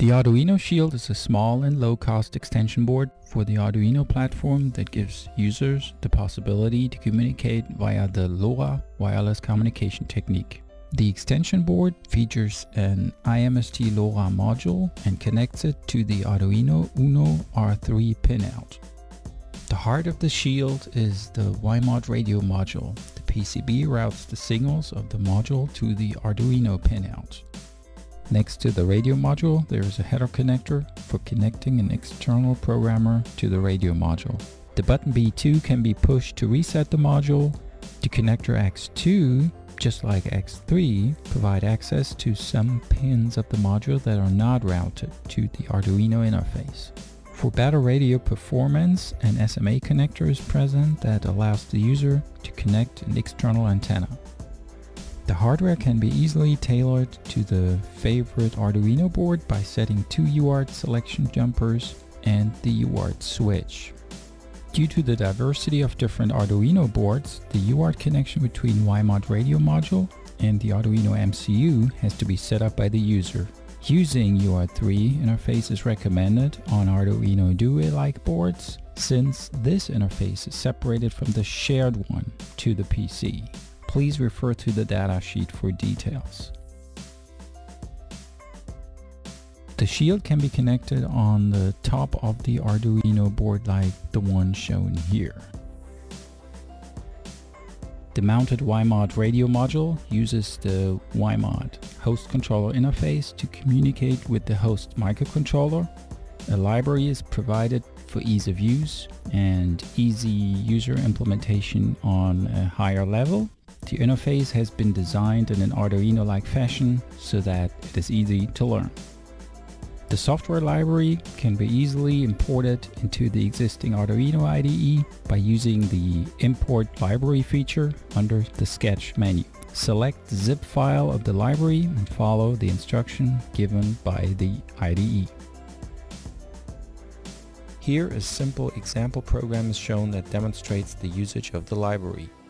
The Arduino Shield is a small and low-cost extension board for the Arduino platform that gives users the possibility to communicate via the LoRa wireless communication technique. The extension board features an IMST LoRa module and connects it to the Arduino Uno R3 pinout. The heart of the shield is the WiMOD radio module. The PCB routes the signals of the module to the Arduino pinout. Next to the radio module, there is a header connector for connecting an external programmer to the radio module. The button B2 can be pushed to reset the module. The connector X2, just like X3, provide access to some pins of the module that are not routed to the Arduino interface. For better radio performance, an SMA connector is present that allows the user to connect an external antenna. The hardware can be easily tailored to the favorite Arduino board by setting two UART selection jumpers and the UART switch. Due to the diversity of different Arduino boards, the UART connection between WiMOD radio module and the Arduino MCU has to be set up by the user. Using UART3 interface is recommended on Arduino IDE-like boards, since this interface is separated from the shared one to the PC. Please refer to the datasheet for details. The shield can be connected on the top of the Arduino board like the one shown here. The mounted WiMOD radio module uses the WiMOD host controller interface to communicate with the host microcontroller. A library is provided for ease of use and easy user implementation on a higher level. The interface has been designed in an Arduino-like fashion so that it is easy to learn. The software library can be easily imported into the existing Arduino IDE by using the Import Library feature under the Sketch menu. Select the zip file of the library and follow the instruction given by the IDE. Here a simple example program is shown that demonstrates the usage of the library.